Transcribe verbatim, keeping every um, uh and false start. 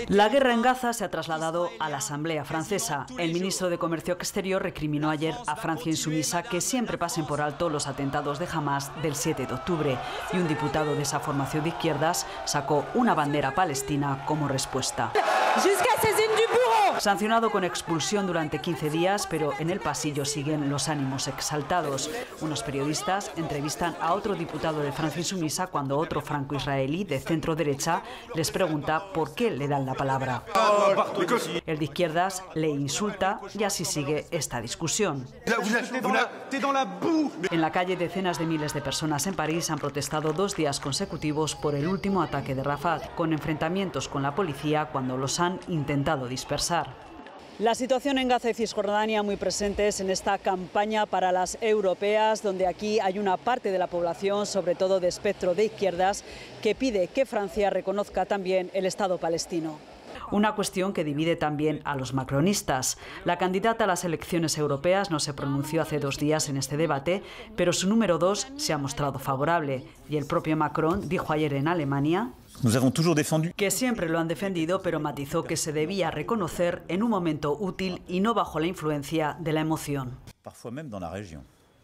La guerra en Gaza se ha trasladado a la Asamblea Francesa. El ministro de Comercio Exterior recriminó ayer a Francia insumisa que siempre pasen por alto los atentados de Hamás del siete de octubre. Y un diputado de esa formación de izquierdas sacó una bandera palestina como respuesta. Sancionado con expulsión durante quince días, pero en el pasillo siguen los ánimos exaltados. Unos periodistas entrevistan a otro diputado de Francia insumisa cuando otro franco-israelí de centro-derecha les pregunta por qué le dan la palabra. El de izquierdas le insulta y así sigue esta discusión. En la calle, decenas de miles de personas en París han protestado dos días consecutivos por el último ataque de Rafat, con enfrentamientos con la policía cuando los han intentado dispersar. La situación en Gaza y Cisjordania muy presentes en esta campaña para las europeas, donde aquí hay una parte de la población, sobre todo de espectro de izquierdas, que pide que Francia reconozca también el Estado palestino. Una cuestión que divide también a los macronistas. La candidata a las elecciones europeas no se pronunció hace dos días en este debate, pero su número dos se ha mostrado favorable. Y el propio Macron dijo ayer en Alemania que siempre lo han defendido, pero matizó que se debía reconocer en un momento útil y no bajo la influencia de la emoción.